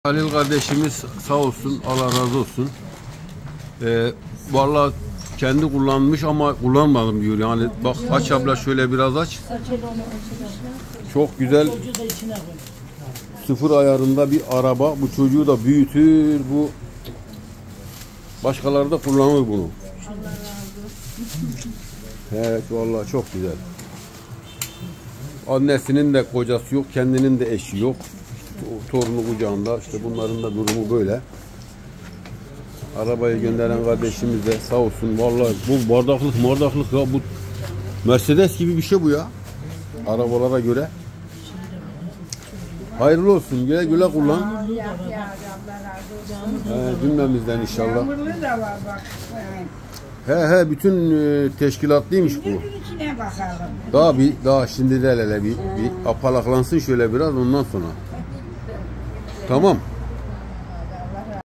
Halil kardeşimiz sağ olsun, Allah razı olsun. Vallahi kendi kullanmış ama kullanmadım diyor. Yani bak, aç abla, şöyle biraz aç. Çok güzel. Sıfır ayarında bir araba. Bu çocuğu da büyütür. Bu başkaları da kullanır bunu. Evet, vallahi çok güzel. Annesinin de kocası yok, kendinin de eşi yok. Torunu kucağında, işte bunların da durumu böyle. Arabayı gönderen kardeşimiz de sağ olsun. Vallahi bu bardaklık ya, bu Mercedes gibi bir şey bu ya, arabalara göre. Hayırlı olsun, güle güle kullan. Cümlemizden inşallah. He, bütün teşkilatlıymış bu. Daha şimdi de hele bir apalaklansın şöyle biraz, ondan sonra. Tamam.